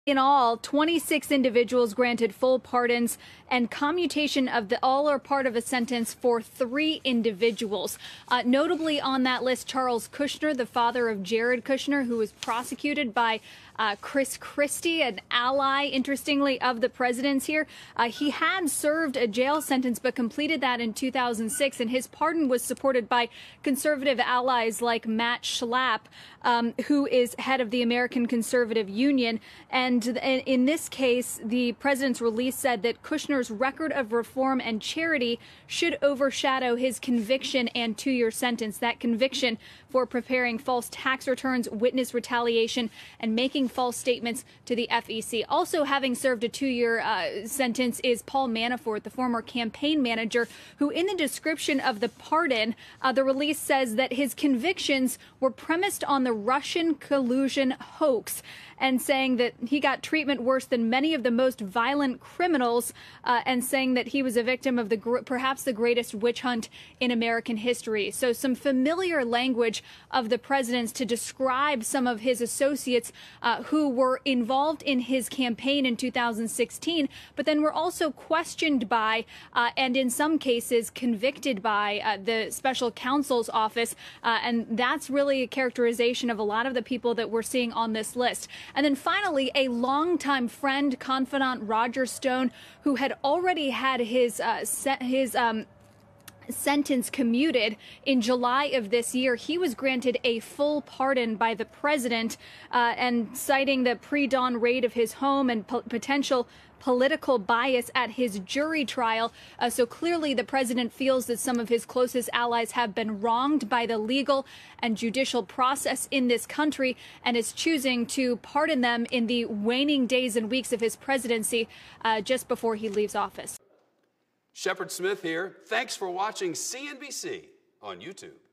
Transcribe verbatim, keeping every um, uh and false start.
In all, twenty-six individuals granted full pardons and commutation of the all or part of a sentence for three individuals. Uh, notably on that list, Charles Kushner, the father of Jared Kushner, who was prosecuted by uh, Chris Christie, an ally, interestingly, of the president's here. Uh, he had served a jail sentence but completed that in two thousand six, and his pardon was supported by conservative allies like Matt Schlapp, um, who is head of the American Conservative Union. And And in this case, the president's release said that Kushner's record of reform and charity should overshadow his conviction and two-year sentence. That conviction for preparing false tax returns, witness retaliation, and making false statements to the F E C. Also having served a two-year uh, sentence is Paul Manafort, the former campaign manager, who in the description of the pardon, uh, the release says that his convictions were premised on the Russian collusion hoax, and saying that he got treatment worse than many of the most violent criminals, uh, and saying that he was a victim of the gr perhaps the greatest witch hunt in American history. So some familiar language of the president's to describe some of his associates uh, who were involved in his campaign in two thousand sixteen, but then were also questioned by uh, and in some cases convicted by uh, the special counsel's office. Uh, and that's really a characterization of a lot of the people that we're seeing on this list. And then finally, a longtime friend, confidant, Roger Stone, who had already had his uh, his um, sentence commuted in July of this year. He was granted a full pardon by the president, uh, and citing the pre-dawn raid of his home and po potential political bias at his jury trial. Uh, so clearly the president feels that some of his closest allies have been wronged by the legal and judicial process in this country, and is choosing to pardon them in the waning days and weeks of his presidency, uh, just before he leaves office. Shepard Smith here. Thanks for watching C N B C on YouTube.